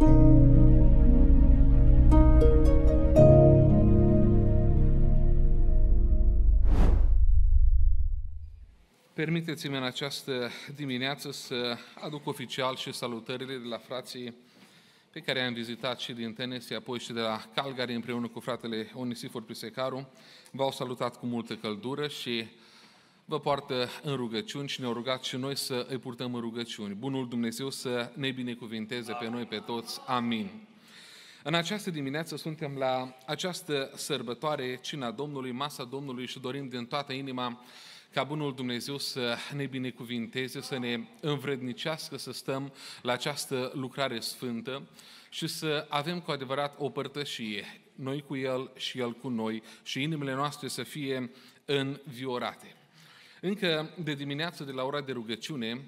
Permiteți-mi în această dimineață să aduc oficial și salutările de la frații pe care i-am vizitat și din Tennessee, apoi și de la Calgary, împreună cu fratele Onisifor Prisecaru. V-au salutat cu multă căldură și vă poartă în rugăciuni și ne-au rugat și noi să îi purtăm în rugăciuni. Bunul Dumnezeu să ne binecuvinteze pe noi, pe toți. Amin. În această dimineață suntem la această sărbătoare, Cina Domnului, Masa Domnului, și dorim din toată inima ca Bunul Dumnezeu să ne binecuvinteze, să ne învrednicească să stăm la această lucrare sfântă și să avem cu adevărat o părtășie, noi cu El și El cu noi, și inimile noastre să fie înviorate. Încă de dimineață, de la ora de rugăciune,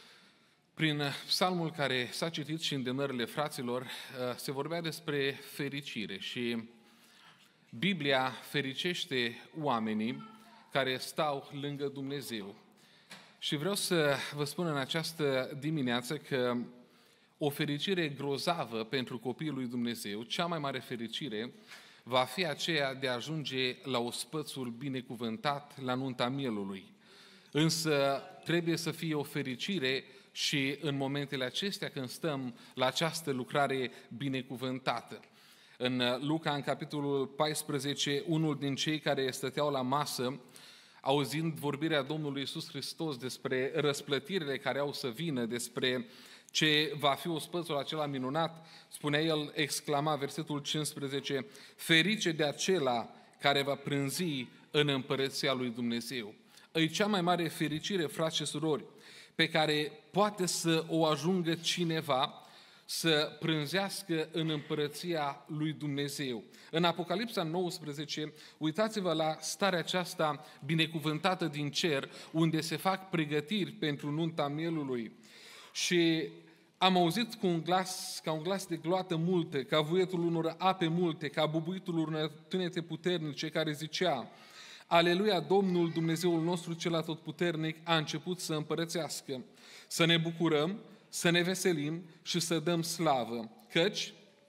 prin psalmul care s-a citit și îndemnările fraților, se vorbea despre fericire și Biblia fericește oamenii care stau lângă Dumnezeu. Și vreau să vă spun în această dimineață că o fericire grozavă pentru copiii lui Dumnezeu, cea mai mare fericire, va fi aceea de a ajunge la ospățul binecuvântat, la nunta mielului. Însă trebuie să fie o fericire și în momentele acestea când stăm la această lucrare binecuvântată. În Luca, în capitolul 14, unul din cei care stăteau la masă, auzind vorbirea Domnului Iisus Hristos despre răsplătirile care au să vină, despre ce va fi ospățul acela minunat, spunea el, exclama, versetul 15, ferice de acela care va prânzi în împărăția lui Dumnezeu. E cea mai mare fericire, frați și surori, pe care poate să o ajungă cineva să prânzească în împărăția lui Dumnezeu. În Apocalipsa 19, uitați-vă la starea aceasta binecuvântată din cer, unde se fac pregătiri pentru nunta mielului. Și am auzit ca un glas de gloată multe, ca vuietul unor ape multe, ca bubuitul unor tunete puternice, care zicea, Aleluia, Domnul Dumnezeul nostru cel atotputernic a început să împărățească. Să ne bucurăm, să ne veselim și să dăm slavă, căci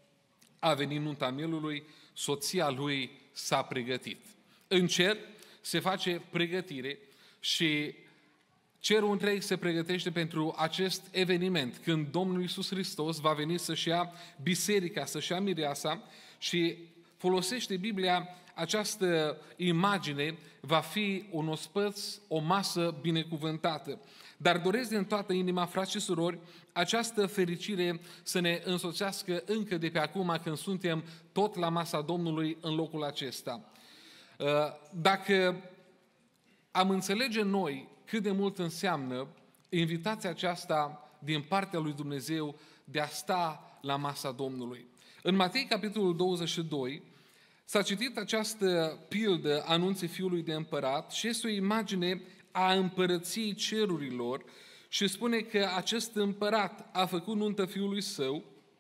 a venit nunta mielului, soția lui s-a pregătit. În cer se face pregătire și cerul întreg se pregătește pentru acest eveniment, când Domnul Iisus Hristos va veni să-și ia biserica, să-și ia mireasa, și folosește Biblia această imagine, va fi un ospăț, o masă binecuvântată. Dar doresc din toată inima, frați și surori, această fericire să ne însoțească încă de pe acum, când suntem tot la masa Domnului în locul acesta. Dacă am înțelege noi cât de mult înseamnă invitația aceasta din partea lui Dumnezeu de a sta la masa Domnului. În Matei, capitolul 22, s-a citit această pildă, anunții fiului de împărat, și este o imagine a împărăției cerurilor și spune că acest împărat a făcut nuntă fiului său,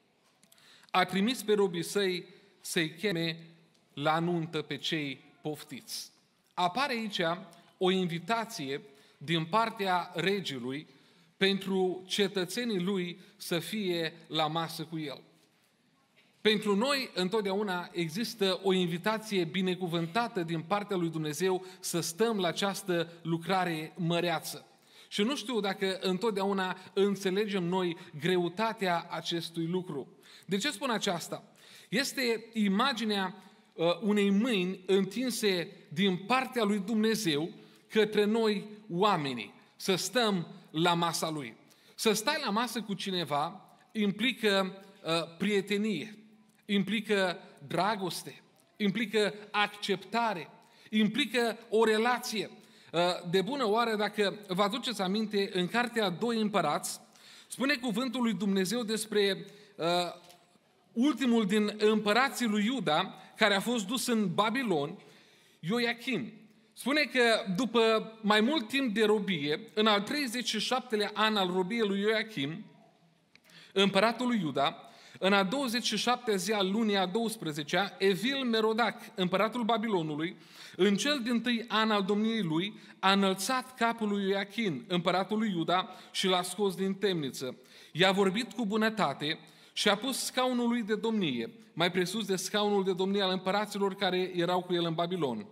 a trimis pe robii săi să-i cheme la nuntă pe cei poftiți. Apare aici o invitație din partea regelui pentru cetățenii lui să fie la masă cu el. Pentru noi, întotdeauna, există o invitație binecuvântată din partea lui Dumnezeu să stăm la această lucrare măreață. Și nu știu dacă întotdeauna înțelegem noi greutatea acestui lucru. De ce spun aceasta? Este imaginea unei mâini întinse din partea lui Dumnezeu către noi, oamenii, să stăm la masa Lui. Să stai la masă cu cineva implică prietenie, implică dragoste, implică acceptare, implică o relație. De bună oară, dacă vă aduceți aminte, în cartea 2 Împărați, spune cuvântul lui Dumnezeu despre ultimul din împărații lui Iuda, care a fost dus în Babilon, Ioachim. Spune că după mai mult timp de robie, în al 37-lea an al robiei lui Ioachim, împăratul lui Iuda, în a 27-a zi al lunii a 12-a, Evil Merodac, împăratul Babilonului, în cel dintâi an al domniei lui, a înălțat capul lui Ioachim, împăratul lui Iuda, și l-a scos din temniță. I-a vorbit cu bunătate și a pus scaunul lui de domnie, mai presus de scaunul de domnie al împăraților care erau cu el în Babilon.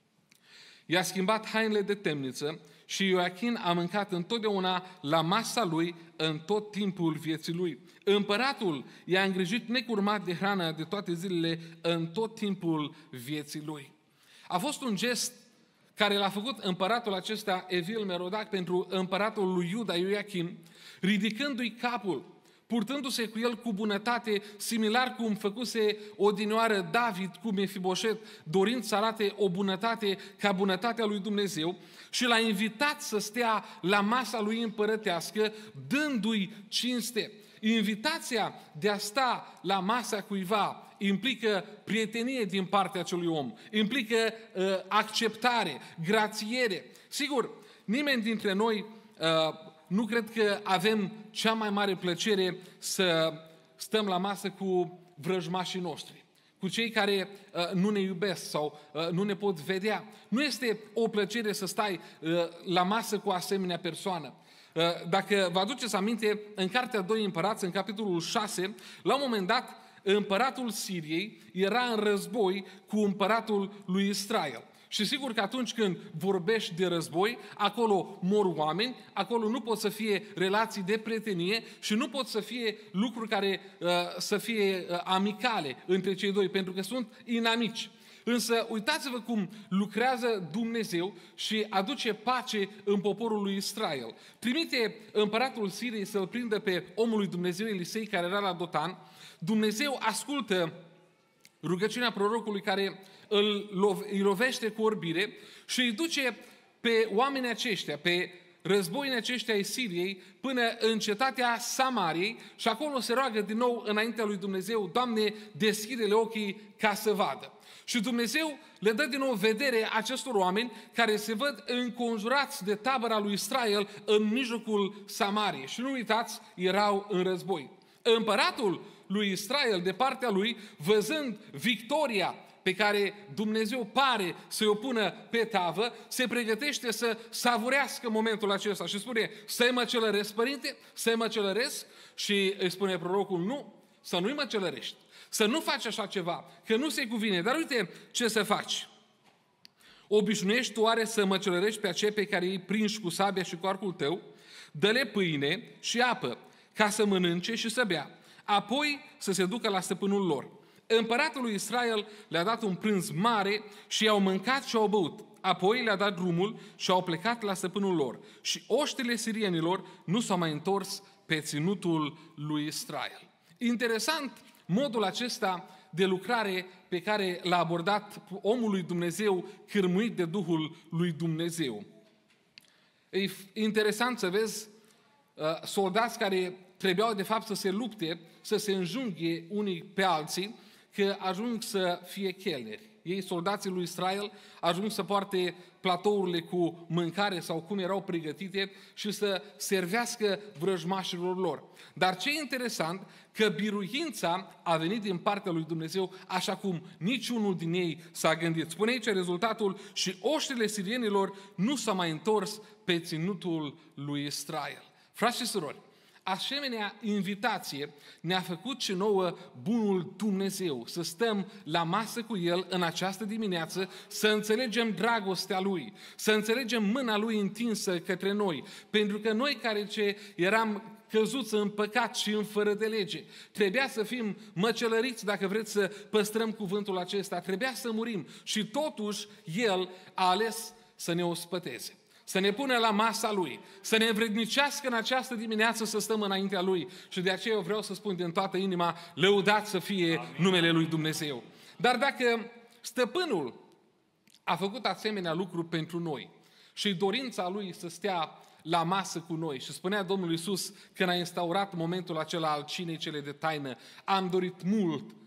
I-a schimbat hainele de temniță și Ioachin a mâncat întotdeauna la masa lui în tot timpul vieții lui. Împăratul i-a îngrijit necurmat de hrană de toate zilele în tot timpul vieții lui. A fost un gest care l-a făcut împăratul acesta, Evil Merodac, pentru împăratul lui Iuda, Ioachim, ridicându-i capul, purtându-se cu el cu bunătate, similar cum făcuse odinioară David cu Mefiboset, dorind să arate o bunătate ca bunătatea lui Dumnezeu, și l-a invitat să stea la masa lui împărătească, dându-i cinste. Invitația de a sta la masa cuiva implică prietenie din partea acelui om, implică acceptare, grațiere. Sigur, nimeni dintre noi nu cred că avem cea mai mare plăcere să stăm la masă cu vrăjmașii noștri, cu cei care nu ne iubesc sau nu ne pot vedea. Nu este o plăcere să stai la masă cu asemenea persoană. Dacă vă aduceți aminte, în Cartea 2 Împărați, în capitolul 6, la un moment dat, împăratul Siriei era în război cu împăratul lui Israel. Și sigur că atunci când vorbești de război, acolo mor oameni, acolo nu pot să fie relații de prietenie și nu pot să fie lucruri care să fie amicale între cei doi, pentru că sunt inamici. Însă uitați-vă cum lucrează Dumnezeu și aduce pace în poporul lui Israel. Trimite împăratul Siriei să-l prindă pe omul lui Dumnezeu Elisei, care era la Dotan. Dumnezeu ascultă rugăciunea prorocului care îi lovește cu orbire și îi duce pe oamenii aceștia, pe războinii aceștia ai Siriei, până în cetatea Samariei și acolo se roagă din nou înaintea lui Dumnezeu: Doamne, deschide-le ochii ca să vadă. Și Dumnezeu le dă din nou vedere acestor oameni care se văd înconjurați de tabăra lui Israel în mijlocul Samariei. Și nu uitați, erau în război. Împăratul lui Israel, de partea lui, văzând victoria pe care Dumnezeu pare să-i o pună pe tavă, se pregătește să savurească momentul acesta și spune: să-i măcelăresc, părinte, să-i măcelăresc? Și îi spune prorocul: nu, să nu-i măcelărești, să nu faci așa ceva, că nu se cuvine. Dar uite ce să faci. Obișnuiești tu oare să măcelărești pe aceia pe care îi prinși cu sabia și cu arcul tău? Dă-le pâine și apă, ca să mănânce și să bea, apoi să se ducă la stăpânul lor. Împăratul lui Israel le-a dat un prânz mare și i-au mâncat și au băut. Apoi le-a dat drumul și au plecat la stăpânul lor. Și oștile sirienilor nu s-au mai întors pe ținutul lui Israel. Interesant modul acesta de lucrare pe care l-a abordat omul lui Dumnezeu, cârmuit de Duhul lui Dumnezeu. E interesant să vezi soldați care trebuiau de fapt să se lupte, să se înjunghe unii pe alții, că ajung să fie chelneri. Ei, soldații lui Israel, ajung să poarte platourile cu mâncare sau cum erau pregătite și să servească vrăjmașilor lor. Dar ce e interesant, că biruința a venit din partea lui Dumnezeu, așa cum niciunul din ei s-a gândit. Spune aici rezultatul: și oștile sirienilor nu s-au mai întors pe ținutul lui Israel. Frați și surori, asemenea invitație ne-a făcut și nouă bunul Dumnezeu, să stăm la masă cu El în această dimineață, să înțelegem dragostea Lui, să înțelegem mâna Lui întinsă către noi, pentru că noi care eram căzuți în păcat și în fără de lege, trebuia să fim măcelăriți, dacă vreți să păstrăm cuvântul acesta, trebuia să murim și totuși El a ales să ne ospăteze, să ne pună la masa Lui, să ne învrednicească în această dimineață să stăm înaintea Lui. Și de aceea eu vreau să spun din toată inima: lăudat să fie numele Lui Dumnezeu. Dar dacă Stăpânul a făcut asemenea lucruri pentru noi și dorința Lui să stea la masă cu noi, și spunea Domnul Iisus când a instaurat momentul acela al cinei cele de taină: am dorit mult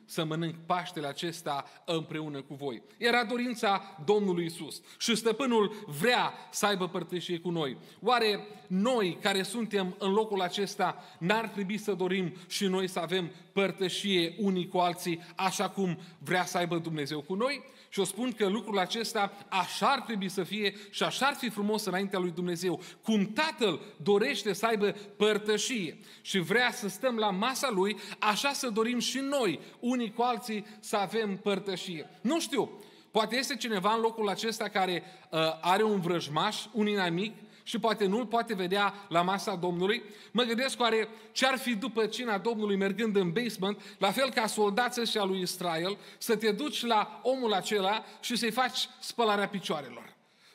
să mănânc Paștele acesta împreună cu voi. Era dorința Domnului Iisus și Stăpânul vrea să aibă părtășie cu noi. Oare noi care suntem în locul acesta n-ar trebui să dorim și noi să avem părtășie unii cu alții așa cum vrea să aibă Dumnezeu cu noi? Și eu spun că lucrul acesta așa ar trebui să fie și așa ar fi frumos înaintea lui Dumnezeu. Cum Tatăl dorește să aibă părtășie și vrea să stăm la masa Lui, așa să dorim și noi, unii cu alții, să avem părtășie. Nu știu, poate este cineva în locul acesta care are un vrăjmaș, un inamic, și poate nu-l poate vedea la masa Domnului. Mă gândesc oare ce-ar fi după cina Domnului mergând în basement, la fel ca soldații ăștia lui Israel, să te duci la omul acela și să-i faci spălarea picioarelor.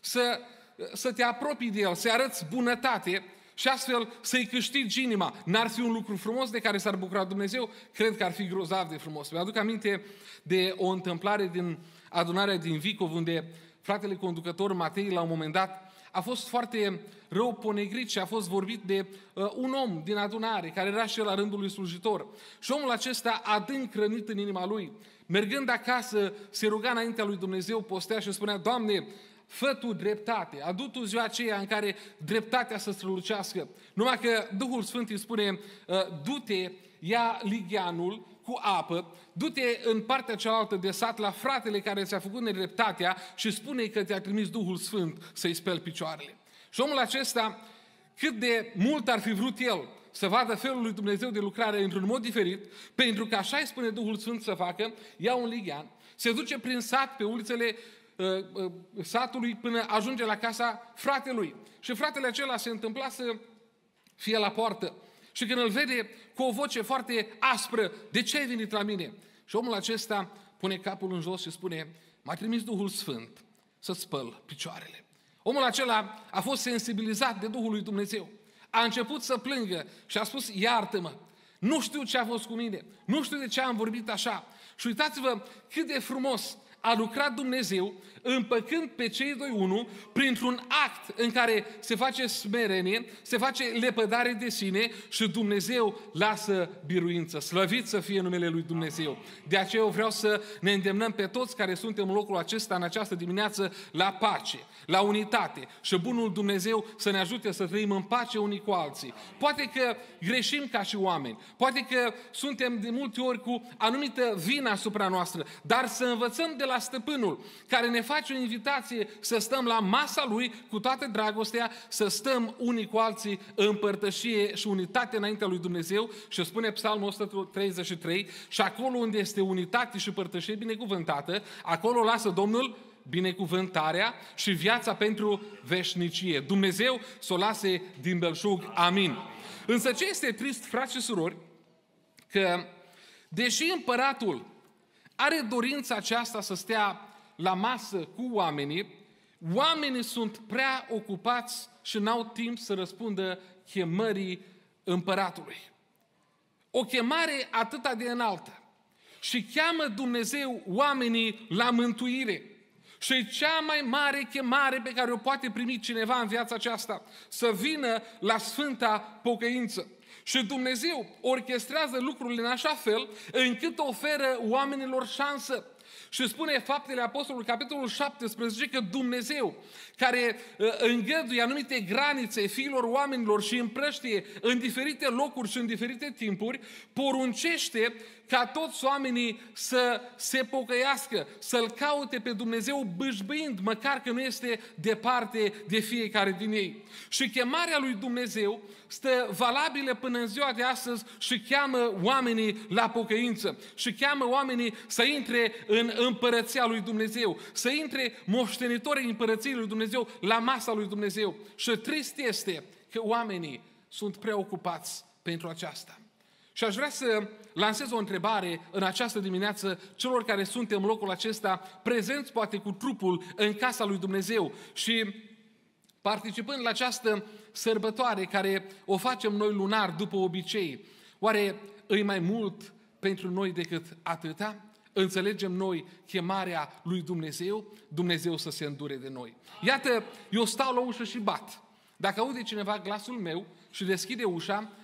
Să te apropii de el, să-i arăți bunătate și astfel să-i câștigi inima. N-ar fi un lucru frumos de care s-ar bucura Dumnezeu? Cred că ar fi grozav de frumos. Mi-aduc aminte de o întâmplare din adunarea din Vicov, unde fratele conducător Matei, la un moment dat, a fost foarte rău ponegrit și a fost vorbit de un om din adunare, care era și el la rândul lui slujitor. Și omul acesta, adânc rănit în inima lui, mergând acasă, se ruga înaintea lui Dumnezeu, postea și spunea: Doamne, fă Tu dreptate, adu Tu ziua aceea în care dreptatea să strălucească. Numai că Duhul Sfânt îi spune: du-te, ia ligheanul cu apă, du-te în partea cealaltă de sat la fratele care ți-a făcut nedreptatea și spune-i că te-a trimis Duhul Sfânt să-i speli picioarele. Și omul acesta, cât de mult ar fi vrut el să vadă felul lui Dumnezeu de lucrare într-un mod diferit, pentru că așa îi spune Duhul Sfânt să facă, ia un lighean, se duce prin sat, pe ulițele satului, până ajunge la casa fratelui. Și fratele acela se întâmpla să fie la poartă. Și când îl vede cu o voce foarte aspră: de ce ai venit la mine? Și omul acesta pune capul în jos și spune: m-a trimis Duhul Sfânt să spăl picioarele. Omul acela a fost sensibilizat de Duhul lui Dumnezeu. A început să plângă și a spus: iartă-mă, nu știu ce a fost cu mine, nu știu de ce am vorbit așa. Și uitați-vă cât de frumos a lucrat Dumnezeu împăcând pe cei doi unu printr-un act în care se face smerenie, se face lepădare de sine și Dumnezeu lasă biruință. Slăvit să fie numele lui Dumnezeu. De aceea eu vreau să ne îndemnăm pe toți care suntem în locul acesta în această dimineață la pace, la unitate și bunul Dumnezeu să ne ajute să trăim în pace unii cu alții. Poate că greșim ca și oameni, poate că suntem de multe ori cu anumită vină asupra noastră, dar să învățăm de la Stăpânul care ne face o invitație să stăm la masa Lui cu toată dragostea, să stăm unii cu alții în părtășie și unitate înaintea lui Dumnezeu. Și spune Psalmul 133: și acolo unde este unitate și părtășie binecuvântată, acolo lasă Domnul binecuvântarea și viața pentru veșnicie. Dumnezeu să o lase din belșug. Amin. Însă ce este trist, frați și surori, că deși împăratul are dorința aceasta să stea la masă cu oamenii, oamenii sunt prea ocupați și n-au timp să răspundă chemării împăratului. O chemare atâta de înaltă. Și cheamă Dumnezeu oamenii la mântuire. Și e cea mai mare chemare pe care o poate primi cineva în viața aceasta. Să vină la sfânta pocăință. Și Dumnezeu orchestrează lucrurile în așa fel încât oferă oamenilor șansă. Și spune Faptele Apostolului, capitolul 17, că Dumnezeu, care îngăduie anumite granițe fiilor oamenilor și împrăștie în diferite locuri și în diferite timpuri, poruncește ca toți oamenii să se pocăiască, să-L caute pe Dumnezeu bâșbâind, măcar că nu este departe de fiecare din ei. Și chemarea lui Dumnezeu stă valabilă până în ziua de astăzi și cheamă oamenii la pocăință. Și cheamă oamenii să intre în împărăția lui Dumnezeu, să intre moștenitorii împărăției lui Dumnezeu la masa lui Dumnezeu. Și trist este că oamenii sunt preocupați pentru aceasta. Și aș vrea să lansez o întrebare în această dimineață celor care suntem în locul acesta, prezenți poate cu trupul în casa lui Dumnezeu și participând la această sărbătoare care o facem noi lunar după obicei. Oare îi mai mult pentru noi decât atâta? Înțelegem noi chemarea lui Dumnezeu? Dumnezeu să se îndure de noi. Iată, eu stau la ușă și bat. Dacă aude cineva glasul meu și deschide ușa,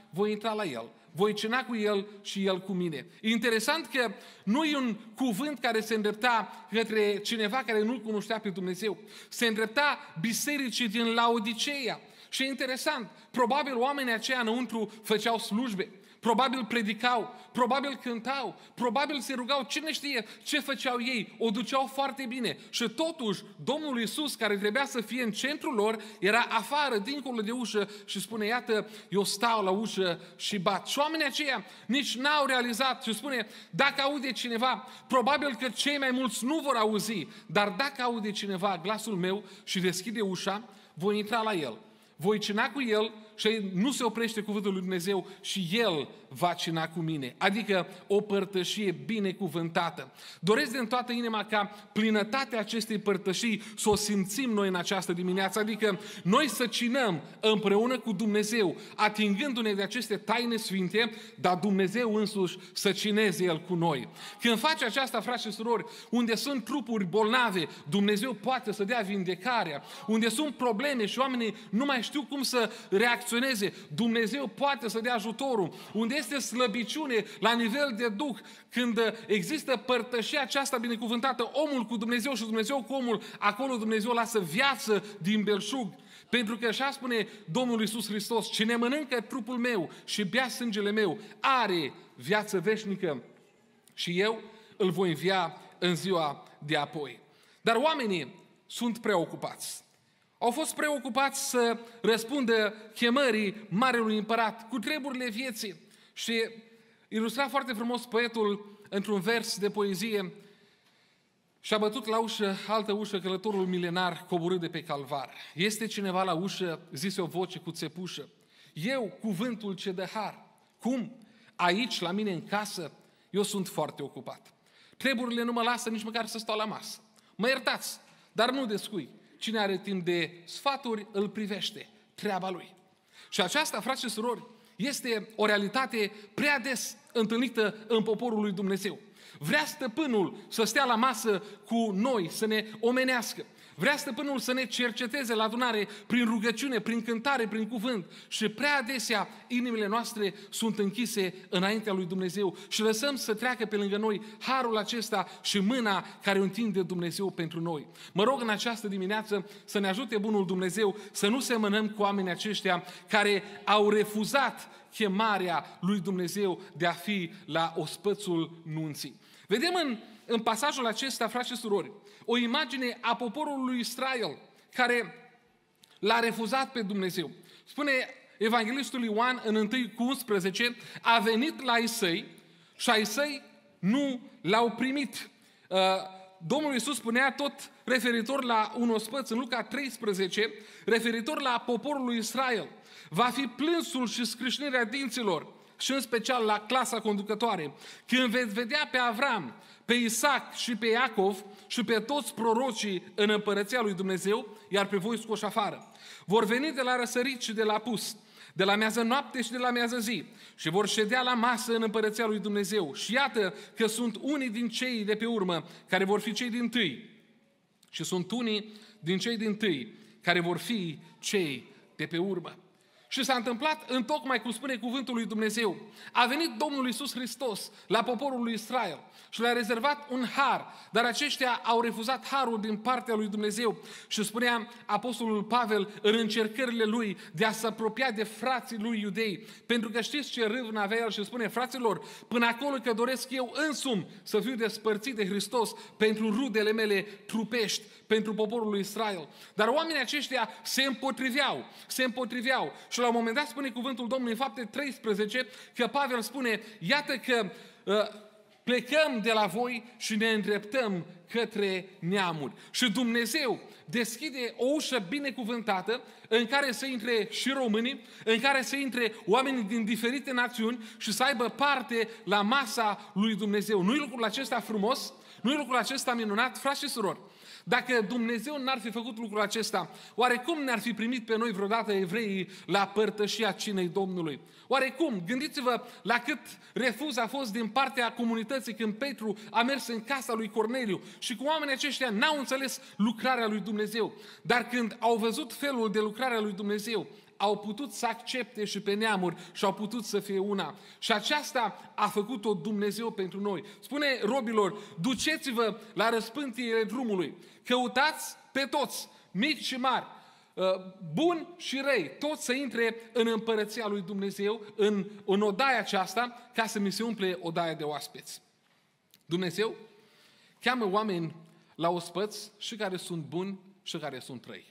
voi intra la el. Voi cina cu el și el cu mine. E interesant că nu e un cuvânt care se îndrepta către cineva care nu-L cunoștea pe Dumnezeu. Se îndrepta bisericii din Laodiceea. Și e interesant, probabil oamenii aceia înăuntru făceau slujbe, probabil predicau, probabil cântau, probabil se rugau, cine știe ce făceau ei, o duceau foarte bine. Și totuși, Domnul Iisus, care trebuia să fie în centrul lor, era afară, dincolo de ușă și spune, iată, eu stau la ușă și bat. Și oamenii aceia nici n-au realizat și spune, dacă aude cineva, probabil că cei mai mulți nu vor auzi, dar dacă aude cineva glasul meu și deschide ușa, voi intra la el. Voi cina cu el și nu se oprește cuvântul lui Dumnezeu și el va cina cu mine. Adică o părtășie binecuvântată. Doresc din toată inima ca plinătatea acestei părtășii să o simțim noi în această dimineață. Adică noi să cinăm împreună cu Dumnezeu, atingându-ne de aceste taine sfinte, dar Dumnezeu însuși să cineze El cu noi. Când face aceasta, frați și surori, unde sunt trupuri bolnave, Dumnezeu poate să dea vindecarea. Unde sunt probleme și oamenii nu mai știu cum să reacționeze, Dumnezeu poate să dea ajutorul. Unde este slăbiciune la nivel de duh, când există părtășia aceasta binecuvântată, omul cu Dumnezeu și Dumnezeu cu omul, acolo Dumnezeu lasă viață din belșug. Pentru că așa spune Domnul Iisus Hristos, cine mănâncă trupul meu și bea sângele meu, are viață veșnică și eu îl voi învia în ziua de apoi. Dar oamenii sunt preocupați. Au fost preocupați să răspundă chemării Marelui Împărat cu treburile vieții. Și ilustra foarte frumos poetul într-un vers de poezie, și-a bătut la ușă, altă ușă, călătorul milenar coborât de pe calvar. Este cineva la ușă, zise o voce cu țepușă. Eu, cuvântul ce dă har. Cum? Aici, la mine în casă, eu sunt foarte ocupat. Treburile nu mă lasă nici măcar să stau la masă. Mă iertați, dar nu descui. Cine are timp de sfaturi, îl privește. Treaba lui. Și aceasta, frați și surori, este o realitate prea des întâlnită în poporul lui Dumnezeu. Vrea stăpânul să stea la masă cu noi, să ne omenească. Vrea stăpânul să ne cerceteze la adunare prin rugăciune, prin cântare, prin cuvânt. Și prea adesea inimile noastre sunt închise înaintea lui Dumnezeu și lăsăm să treacă pe lângă noi harul acesta și mâna care o întinde Dumnezeu pentru noi. Mă rog în această dimineață să ne ajute bunul Dumnezeu să nu semănăm cu oamenii aceștia care au refuzat chemarea lui Dumnezeu de a fi la ospățul nunții. Vedem în pasajul acesta, frați și surori, o imagine a poporului lui Israel care l-a refuzat pe Dumnezeu. Spune evanghelistul Ioan în 1:11, a venit la ai săi și ai săi nu l-au primit. Domnul Iisus spunea tot referitor la un ospăț în Luca 13, referitor la poporul lui Israel. Va fi plânsul și scrâșnirea dinților și în special la clasa conducătoare. Când veți vedea pe Avram, pe Isaac și pe Iacov și pe toți prorocii în împărăția lui Dumnezeu, iar pe voi scoși afară. Vor veni de la răsărit și de la apus, de la miază noapte și de la miază zi și vor ședea la masă în împărăția lui Dumnezeu. Și iată că sunt unii din cei de pe urmă care vor fi cei dintâi și sunt unii din cei dintâi care vor fi cei de pe urmă. Și s-a întâmplat întocmai cum spune cuvântul lui Dumnezeu. A venit Domnul Iisus Hristos la poporul lui Israel și le-a rezervat un har, dar aceștia au refuzat harul din partea lui Dumnezeu. Și spunea apostolul Pavel în încercările lui de a se apropia de frații lui iudei, pentru că știți ce râvnă avea el și spune, fraților, până acolo că doresc eu însumi să fiu despărțit de Hristos pentru rudele mele trupești, pentru poporul lui Israel. Dar oamenii aceștia se împotriveau. Și la un moment dat spune cuvântul Domnului în Fapte 13 că Pavel spune, iată că plecăm de la voi și ne îndreptăm către neamuri. Și Dumnezeu deschide o ușă binecuvântată în care să intre și românii, în care să intre oamenii din diferite națiuni și să aibă parte la masa lui Dumnezeu. Nu-i lucrul acesta frumos? Nu-i lucrul acesta minunat, frați și surori? Dacă Dumnezeu n-ar fi făcut lucrul acesta, oare cum ne-ar fi primit pe noi vreodată evreii la părtășia cinei Domnului? Oare cum? Gândiți-vă la cât refuz a fost din partea comunității când Petru a mers în casa lui Corneliu și cum oamenii aceștia n-au înțeles lucrarea lui Dumnezeu. Dar când au văzut felul de lucrare a lui Dumnezeu, au putut să accepte și pe neamuri și au putut să fie una. Și aceasta a făcut-o Dumnezeu pentru noi. Spune robilor, duceți-vă la răspântiile drumului, căutați pe toți, mici și mari, buni și răi, toți să intre în împărăția lui Dumnezeu, în odaia aceasta, ca să mi se umple odaia de oaspeți. Dumnezeu cheamă oameni la ospăți și care sunt buni și care sunt răi.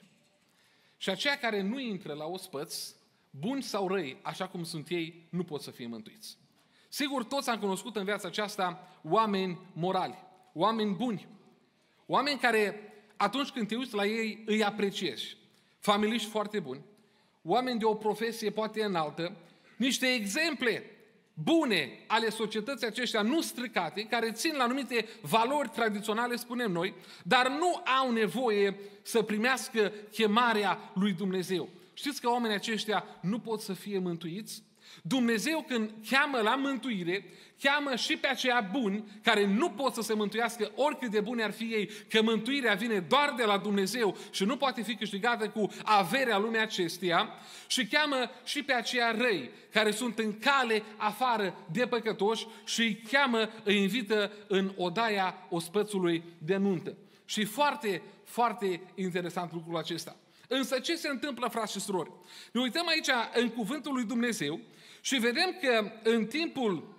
Și aceia care nu intră la ospăți, buni sau răi, așa cum sunt ei, nu pot să fie mântuiți. Sigur, toți am cunoscut în viața aceasta oameni morali, oameni buni, oameni care atunci când te uiți la ei îi apreciezi, familiști foarte buni, oameni de o profesie poate înaltă, niște exemple bune ale societății aceștia nu stricate, care țin la anumite valori tradiționale, spunem noi, dar nu au nevoie să primească chemarea lui Dumnezeu. Știți că oamenii aceștia nu pot să fie mântuiți? Dumnezeu când cheamă la mântuire, cheamă și pe aceia buni care nu pot să se mântuiască oricât de buni ar fi ei, că mântuirea vine doar de la Dumnezeu și nu poate fi câștigată cu averea lumii acesteia, și cheamă și pe aceia răi care sunt în cale afară de păcătoși și îi cheamă, îi invită în odaia ospățului de nuntă. Și foarte, foarte interesant lucrul acesta. Însă ce se întâmplă, frați și surori? Ne uităm aici în cuvântul lui Dumnezeu și vedem că în timpul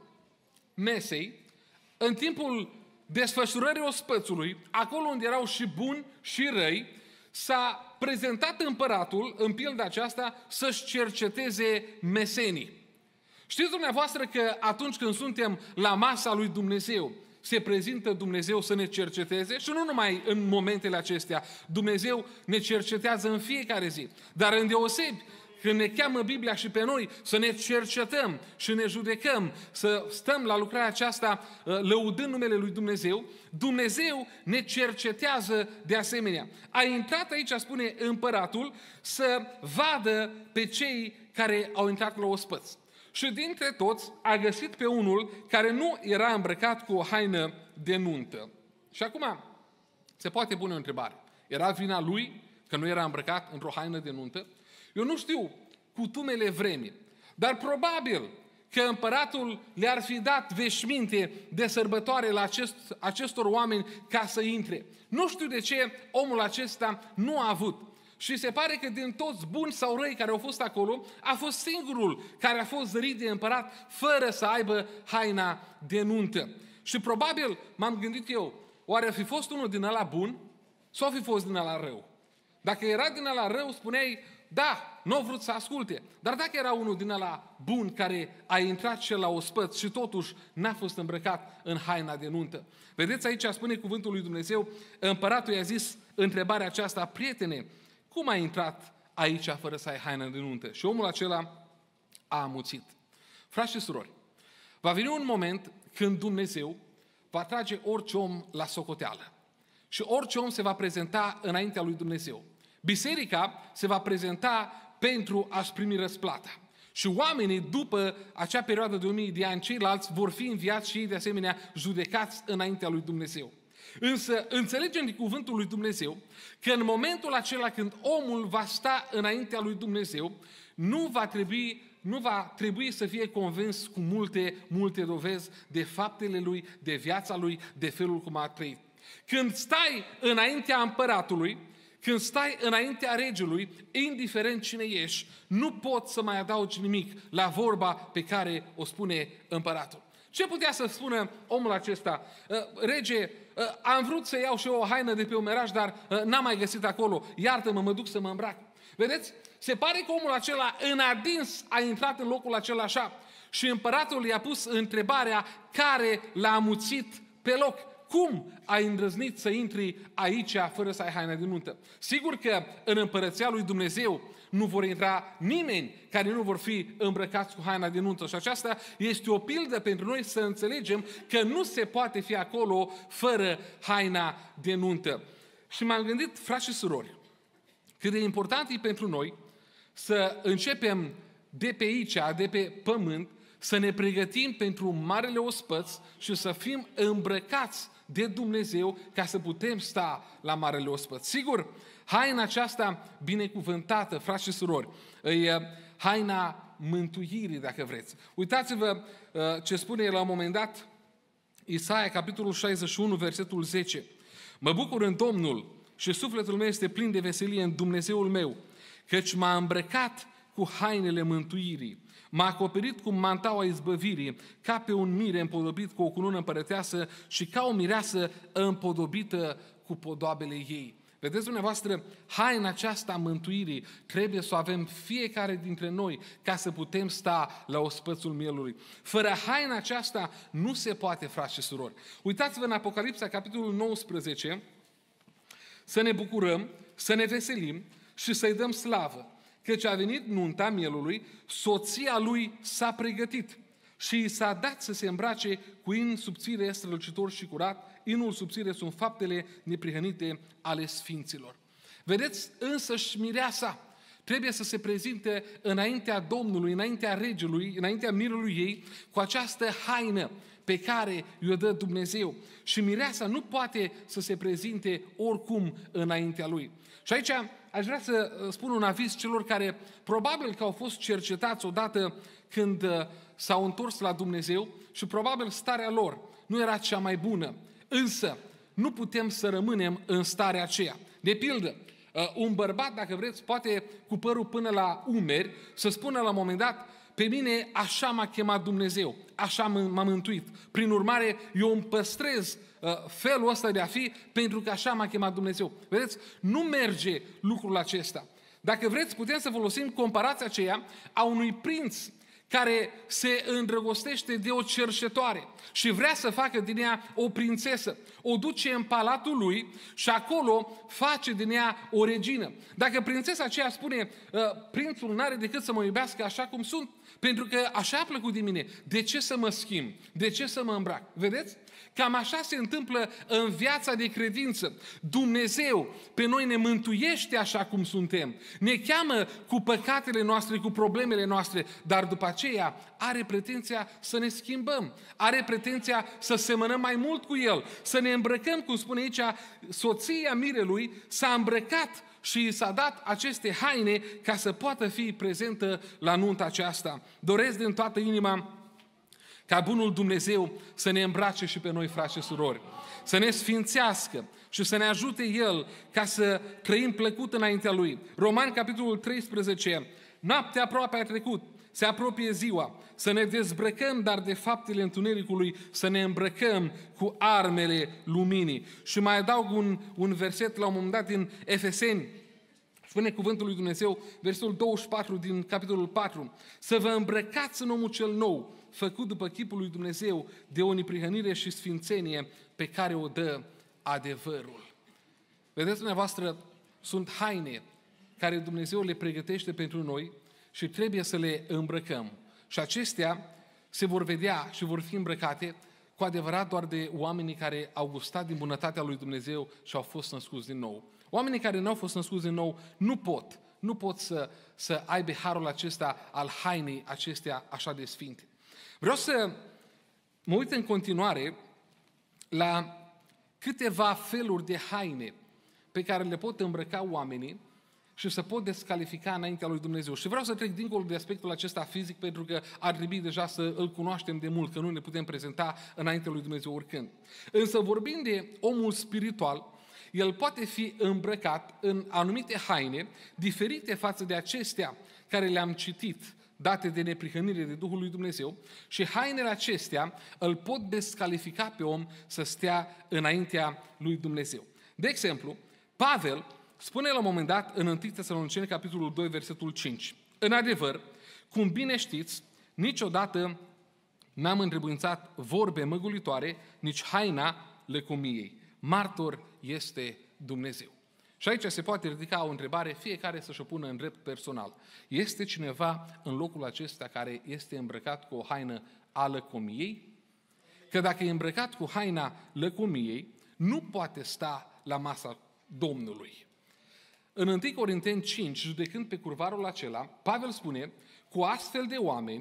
mesei, în timpul desfășurării ospățului, acolo unde erau și buni și răi, s-a prezentat împăratul, în pilda aceasta, să-și cerceteze mesenii. Știți dumneavoastră că atunci când suntem la masa lui Dumnezeu, se prezintă Dumnezeu să ne cerceteze și nu numai în momentele acestea. Dumnezeu ne cercetează în fiecare zi, dar îndeosebi când ne cheamă Biblia și pe noi să ne cercetăm și ne judecăm, să stăm la lucrarea aceasta lăudând numele lui Dumnezeu, Dumnezeu ne cercetează de asemenea. A intrat aici, spune împăratul, să vadă pe cei care au intrat la ospăți. Și dintre toți a găsit pe unul care nu era îmbrăcat cu o haină de nuntă. Și acum se poate pune o întrebare. Era vina lui că nu era îmbrăcat într-o haină de nuntă? Eu nu știu cutumele vremii, dar probabil că împăratul le-ar fi dat veșminte de sărbătoare la acestor oameni ca să intre. Nu știu de ce omul acesta nu a avut. Și se pare că din toți buni sau răi care au fost acolo, a fost singurul care a fost zărit de împărat fără să aibă haina de nuntă. Și probabil m-am gândit eu, oare ar fi fost unul din ăla bun sau ar fi fost din ăla rău? Dacă era din ăla rău, spuneai, da, nu au vrut să asculte. Dar dacă era unul din ăla bun care a intrat și la ospăț și totuși n-a fost îmbrăcat în haina de nuntă. Vedeți, aici spune cuvântul lui Dumnezeu, împăratul i-a zis întrebarea aceasta, prietene, cum ai intrat aici fără să ai haină de nuntă? Și omul acela a amuțit. Frați și surori, va veni un moment când Dumnezeu va trage orice om la socoteală. Și orice om se va prezenta înaintea lui Dumnezeu. Biserica se va prezenta pentru a-și primi răsplata. Și oamenii, după acea perioadă de 1000 de ani, ceilalți vor fi înviați și ei de asemenea judecați înaintea lui Dumnezeu. Însă înțelegem din cuvântul lui Dumnezeu că în momentul acela când omul va sta înaintea lui Dumnezeu, nu va trebui să fie convins cu multe dovezi de faptele lui, de viața lui, de felul cum a trăit. Când stai înaintea împăratului, când stai înaintea regelui, indiferent cine ești, nu poți să mai adaugi nimic la vorba pe care o spune împăratul. Ce putea să spună omul acesta? Rege, am vrut să iau și eu o haină de pe omeraj, dar n-am mai găsit acolo. Iartă-mă, mă duc să mă îmbrac. Vedeți? Se pare că omul acela în adins a intrat în locul acela așa și împăratul i-a pus întrebarea care l-a amuțit pe loc. Cum ai îndrăznit să intri aici fără să ai haină de nuntă? Sigur că în împărăția lui Dumnezeu nu vor intra nimeni care nu vor fi îmbrăcați cu haina de nuntă. Și aceasta este o pildă pentru noi să înțelegem că nu se poate fi acolo fără haina de nuntă. Și m-am gândit, frați și surori, cât de important e pentru noi să începem de pe aici, de pe pământ, să ne pregătim pentru marele ospăț și să fim îmbrăcați de Dumnezeu ca să putem sta la marele ospăț. Sigur, haina aceasta binecuvântată, frați și surori, e haina mântuirii, dacă vreți. Uitați-vă ce spune la un moment dat Isaia, capitolul 61, versetul 10. Mă bucur în Domnul și sufletul meu este plin de veselie în Dumnezeul meu, căci m-a îmbrăcat cu hainele mântuirii, m-a acoperit cu mantaua izbăvirii, ca pe un mire împodobit cu o cunună împărăteasă și ca o mireasă împodobită cu podoabele ei. Vedeți dumneavoastră, haina aceasta a mântuirii trebuie să o avem fiecare dintre noi ca să putem sta la ospățul mielului. Fără haina aceasta nu se poate, frați și surori. Uitați-vă în Apocalipsa, capitolul 19, să ne bucurăm, să ne veselim și să-i dăm slavă, căci a venit nunta mielului, soția lui s-a pregătit și i s-a dat să se îmbrace cu in subțire, strălucitor și curat. Inul subțire sunt faptele neprihănite ale sfinților. Vedeți, însăși mireasa trebuie să se prezinte înaintea Domnului, înaintea regelui, înaintea mirului ei, cu această haină pe care i-o dă Dumnezeu. Și mireasa nu poate să se prezinte oricum înaintea lui. Și aici aș vrea să spun un aviz celor care probabil că au fost cercetați odată când s-au întors la Dumnezeu și probabil starea lor nu era cea mai bună. Însă, nu putem să rămânem în starea aceea. De pildă, un bărbat, dacă vreți, poate cu părul până la umeri, să spună la un moment dat, pe mine așa m-a chemat Dumnezeu, așa m-a mântuit. Prin urmare, eu îmi păstrez felul ăsta de a fi, pentru că așa m-a chemat Dumnezeu. Vedeți, nu merge lucrul acesta. Dacă vreți, putem să folosim comparația aceea a unui prinț care se îndrăgostește de o cerșetoare și vrea să facă din ea o prințesă. O duce în palatul lui și acolo face din ea o regină. Dacă prințesa aceea spune, prințul n-are decât să mă iubească așa cum sunt, pentru că așa a plăcut de mine, de ce să mă schimb? De ce să mă îmbrac? Vedeți? Cam așa se întâmplă în viața de credință. Dumnezeu pe noi ne mântuiește așa cum suntem. Ne cheamă cu păcatele noastre, cu problemele noastre, dar după aceea are pretenția să ne schimbăm. Are pretenția să semănăm mai mult cu El, să ne îmbrăcăm, cum spune aici, soția mirelui s-a îmbrăcat și i s-a dat aceste haine ca să poată fi prezentă la nunta aceasta. Doresc din toată inima ca bunul Dumnezeu să ne îmbrace și pe noi, frați și surori, să ne sfințească și să ne ajute El ca să trăim plăcut înaintea Lui. Romani, capitolul 13, noaptea aproape a trecut, se apropie ziua, să ne dezbrăcăm, dar de faptele întunericului să ne îmbrăcăm cu armele luminii. Și mai adaug un verset la un moment dat din Efeseni. Spune cuvântul lui Dumnezeu, versetul 24 din capitolul 4, să vă îmbrăcați în omul cel nou, făcut după chipul lui Dumnezeu, de o neprihănire și sfințenie pe care o dă adevărul. Vedeți, dumneavoastră, sunt haine care Dumnezeu le pregătește pentru noi și trebuie să le îmbrăcăm. Și acestea se vor vedea și vor fi îmbrăcate cu adevărat doar de oamenii care au gustat din bunătatea lui Dumnezeu și au fost născuți din nou. Oamenii care nu au fost născuți din nou nu pot să aibă harul acesta al hainei acestea așa de sfinte. Vreau să mă uit în continuare la câteva feluri de haine pe care le pot îmbrăca oamenii și să pot descalifica înaintea lui Dumnezeu. Și vreau să trec dincolo de aspectul acesta fizic, pentru că ar trebui deja să îl cunoaștem de mult, că nu ne putem prezenta înaintea lui Dumnezeu oricând. Însă vorbind de omul spiritual, el poate fi îmbrăcat în anumite haine diferite față de acestea care le-am citit, date de neprihănire de Duhul lui Dumnezeu, și hainele acestea îl pot descalifica pe om să stea înaintea lui Dumnezeu. De exemplu, Pavel spune la un moment dat în 1 Tesaloniceni, capitolul 2, versetul 5, în adevăr, cum bine știți, niciodată n-am întrebuințat vorbe măgulitoare, nici haina lăcomiei. Martor este Dumnezeu. Și aici se poate ridica o întrebare, fiecare să-și o pună în drept personal. Este cineva în locul acesta care este îmbrăcat cu o haină a lăcomiei? Că dacă e îmbrăcat cu haina lăcomiei, nu poate sta la masa Domnului. În 1 Corinteni 5, judecând pe curvarul acela, Pavel spune, cu astfel de oameni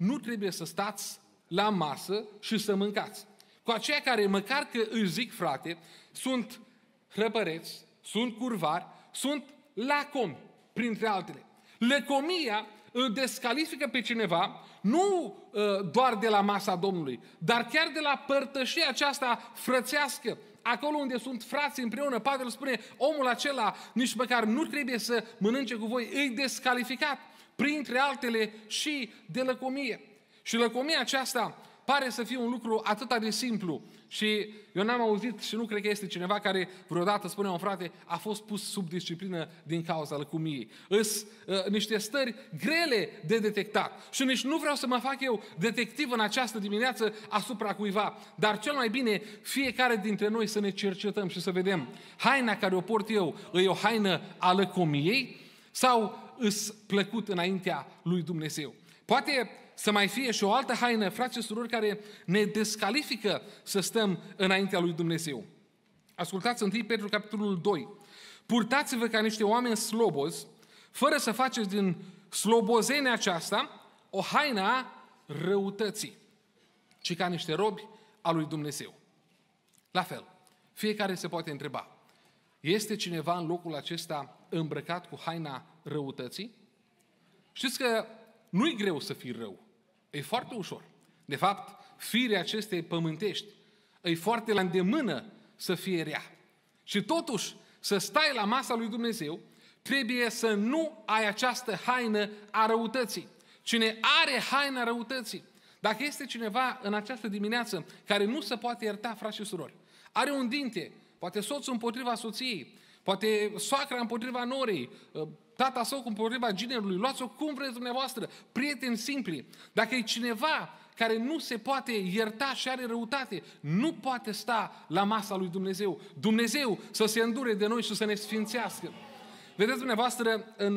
nu trebuie să stați la masă și să mâncați. Cu aceia care, măcar că își zic frate, sunt hrăpăreți, sunt curvari, sunt lacomi, printre altele. Lăcomia îl descalifică pe cineva, nu doar de la masa Domnului, dar chiar de la părtășia aceasta frățească. Acolo unde sunt frații împreună, Pavel spune, omul acela nici măcar nu trebuie să mănânce cu voi, îi descalificat, printre altele și de lăcomie. Și lăcomia aceasta pare să fie un lucru atât de simplu. Și eu n-am auzit și nu cred că este cineva care vreodată, spune un frate, a fost pus sub disciplină din cauza lăcomiei. Îs niște stări grele de detectat. Și nici nu vreau să mă fac eu detectiv în această dimineață asupra cuiva. Dar cel mai bine, fiecare dintre noi să ne cercetăm și să vedem, haina care o port eu, e o haină a lăcomiei sau îs plăcut înaintea lui Dumnezeu? Poate să mai fie și o altă haină, frați și surori, care ne descalifică să stăm înaintea lui Dumnezeu. Ascultați 1 Petru, capitolul 2. Purtați-vă ca niște oameni slobozi, fără să faceți din slobozenia aceasta o haină a răutății, ci ca niște robi a lui Dumnezeu. La fel, fiecare se poate întreba, este cineva în locul acesta îmbrăcat cu haina răutății? Știți că nu-i greu să fii rău. E foarte ușor. De fapt, firea acestei pământești e foarte la îndemână să fie rea. Și totuși, să stai la masa lui Dumnezeu, trebuie să nu ai această haină a răutății. Cine are haina răutății, dacă este cineva în această dimineață care nu se poate ierta, frați și surori, are un dinte, poate soțul împotriva soției, poate soacra împotriva norei, tata sau împotriva ginerului, luați-o cum vreți dumneavoastră, prieteni simpli. Dacă e cineva care nu se poate ierta și are răutate, nu poate sta la masa lui Dumnezeu. Dumnezeu să se îndure de noi și să ne sfințească. Vedeți dumneavoastră, în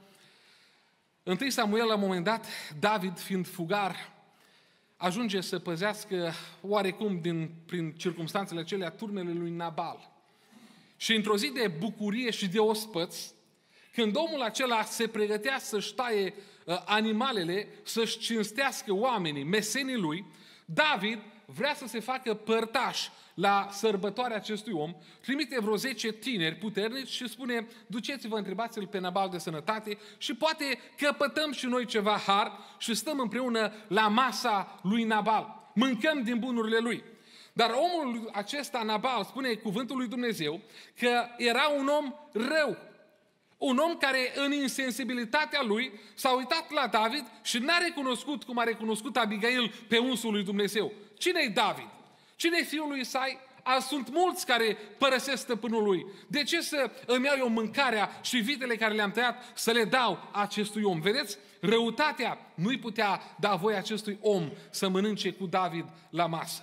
1 Samuel, la un moment dat, David, fiind fugar, ajunge să păzească oarecum prin circumstanțele acelea turnele lui Nabal. Și într-o zi de bucurie și de ospăți, când omul acela se pregătea să-și taie animalele, să-și cinstească oamenii, mesenii lui, David vrea să se facă părtaș la sărbătoarea acestui om, trimite vreo 10 tineri puternici și spune, duceți-vă, întrebați-l pe Nabal de sănătate și poate căpătăm și noi ceva har și stăm împreună la masa lui Nabal. Mâncăm din bunurile lui. Dar omul acesta, Nabal, spune cuvântul lui Dumnezeu că era un om rău. Un om care în insensibilitatea lui s-a uitat la David și n-a recunoscut cum a recunoscut Abigail pe unsul lui Dumnezeu. Cine-i David? Cine-i fiul lui Isai? Sunt mulți care părăsesc stăpânul lui. De ce să îmi iau eu mâncarea și vitele care le-am tăiat să le dau acestui om? Vedeți? Răutatea nu-i putea da voie acestui om să mănânce cu David la masă.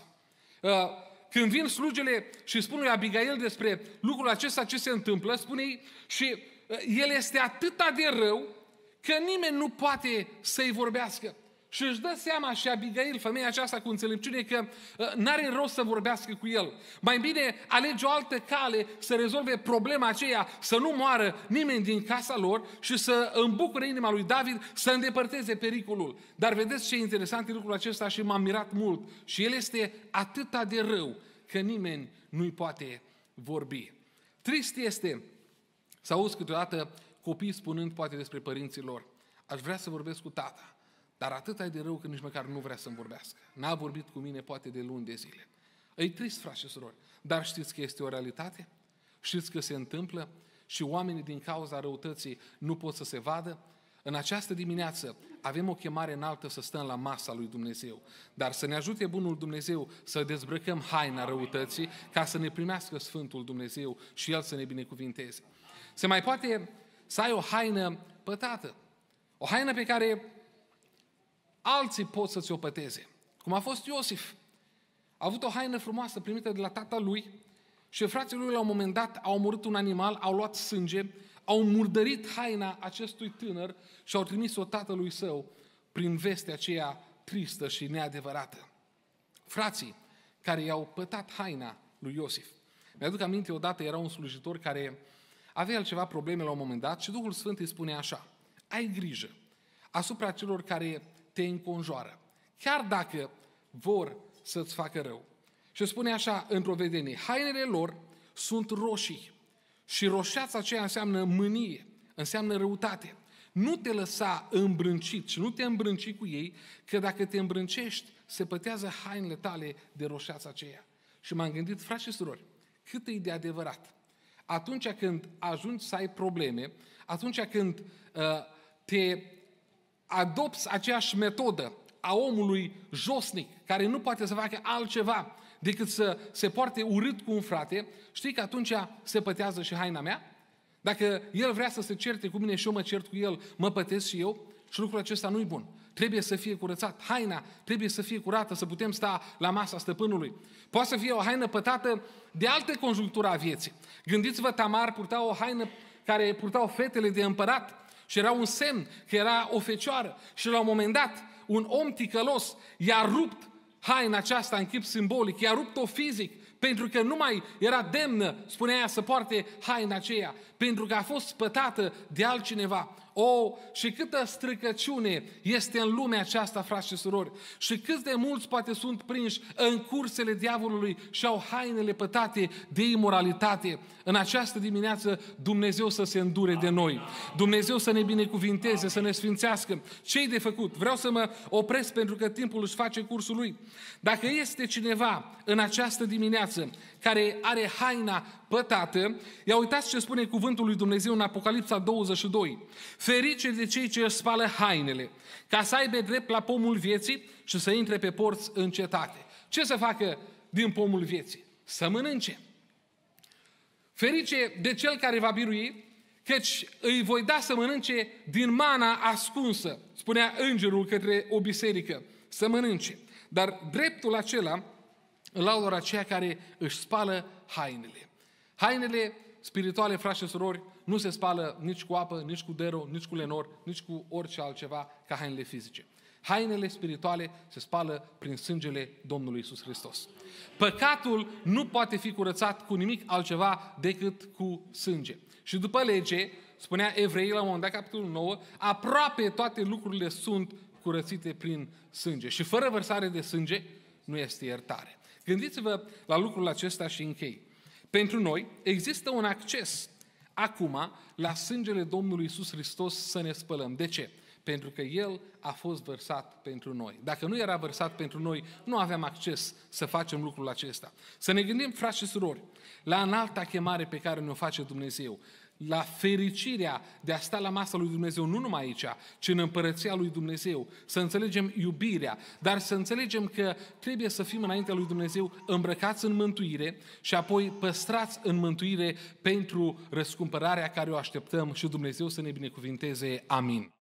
Când vin slugele și spun lui Abigail despre lucrul acesta ce se întâmplă, spune-i și el este atât de rău că nimeni nu poate să-i vorbească. Și își dă seama și Abigail, femeia aceasta cu înțelepciune, că n-are rost să vorbească cu el. Mai bine alege o altă cale să rezolve problema aceea, să nu moară nimeni din casa lor și să îmbucure inima lui David, să îndepărteze pericolul. Dar vedeți ce interesant e lucrul acesta și m-am mirat mult. Și el este atât de rău că nimeni nu-i poate vorbi. Trist este să auzi câteodată copii spunând poate despre părinții lor. Aș vrea să vorbesc cu tata. Dar atât de rău că nici măcar nu vrea să-mi vorbească. N-a vorbit cu mine poate de luni de zile. E trist, frați și surori. Dar știți că este o realitate? Știți că se întâmplă? Și oamenii din cauza răutății nu pot să se vadă? În această dimineață avem o chemare înaltă să stăm la masa lui Dumnezeu. Dar să ne ajute bunul Dumnezeu să dezbrăcăm haina răutății ca să ne primească Sfântul Dumnezeu și El să ne binecuvinteze. Se mai poate să ai o haină pătată. O haină pe care alții pot să ți-o păteze. Cum a fost Iosif. A avut o haină frumoasă primită de la tata lui și frații lui la un moment dat au omorât un animal, au luat sânge, au murdărit haina acestui tânăr și au trimis-o tatălui său prin vestea aceea tristă și neadevărată. Frații care i-au pătat haina lui Iosif. Mi-aduc aminte, odată era un slujitor care avea altceva probleme la un moment dat și Duhul Sfânt îi spune așa: ai grijă asupra celor care te înconjoară, chiar dacă vor să-ți facă rău. Și spune așa în Provedenie, hainele lor sunt roșii și roșeața aceea înseamnă mânie, înseamnă răutate. Nu te lăsa îmbrâncit și nu te îmbrânci cu ei, că dacă te îmbrâncești, se pătează hainele tale de roșeața aceea. Și m-am gândit, frați și surori, cât e de adevărat. Atunci când ajungi să ai probleme, atunci când te adopți aceeași metodă a omului josnic, care nu poate să facă altceva decât să se poarte urât cu un frate, știi că atunci se pătează și haina mea? Dacă el vrea să se certe cu mine și eu mă cert cu el, mă pătesc și eu? Și lucrul acesta nu-i bun. Trebuie să fie curățat. Haina trebuie să fie curată, să putem sta la masa stăpânului. Poate să fie o haină pătată de altă conjunctură a vieții. Gândiți-vă, Tamar purta o haină care purtau fetele de împărat și era un semn că era o fecioară. Și la un moment dat, un om ticălos i-a rupt haina aceasta în chip simbolic, i-a rupt-o fizic, pentru că nu mai era demnă, spunea ea, să poarte haina aceea, pentru că a fost spătată de altcineva. Și câtă stricăciune este în lumea aceasta, frați și surori, și câți de mulți poate sunt prinși în cursele diavolului și au hainele pătate de imoralitate. În această dimineață Dumnezeu să se îndure de noi, Dumnezeu să ne binecuvinteze, să ne sfințească. Ce-i de făcut? Vreau să mă opresc pentru că timpul își face cursul lui. Dacă este cineva în această dimineață care are haina pătată, ia uitați ce spune cuvântul lui Dumnezeu în Apocalipsa 22. Ferice de cei ce își spală hainele, ca să aibă drept la pomul vieții și să intre pe porți în cetate. Ce să facă din pomul vieții? Să mănânce. Ferice de cel care va birui, căci îi voi da să mănânce din mana ascunsă, spunea îngerul către o biserică, să mănânce. Dar dreptul acela îl laudă aceia care își spală hainele. Hainele spirituale, frați și surori, nu se spală nici cu apă, nici cu dero, nici cu lenor, nici cu orice altceva ca hainele fizice. Hainele spirituale se spală prin sângele Domnului Iisus Hristos. Păcatul nu poate fi curățat cu nimic altceva decât cu sânge. Și după lege, spunea Evrei la un moment dat, capitolul 9, aproape toate lucrurile sunt curățite prin sânge. Și fără vărsare de sânge nu este iertare. Gândiți-vă la lucrul acesta și închei. Pentru noi există un acces acum la sângele Domnului Iisus Hristos să ne spălăm. De ce? Pentru că El a fost vărsat pentru noi. Dacă nu era vărsat pentru noi, nu aveam acces să facem lucrul acesta. Să ne gândim, frați și surori, la înalta chemare pe care ne-o face Dumnezeu, la fericirea de a sta la masa lui Dumnezeu, nu numai aici, ci în împărăția lui Dumnezeu, să înțelegem iubirea, dar să înțelegem că trebuie să fim înaintea lui Dumnezeu îmbrăcați în mântuire și apoi păstrați în mântuire pentru răscumpărarea care o așteptăm și Dumnezeu să ne binecuvinteze. Amin.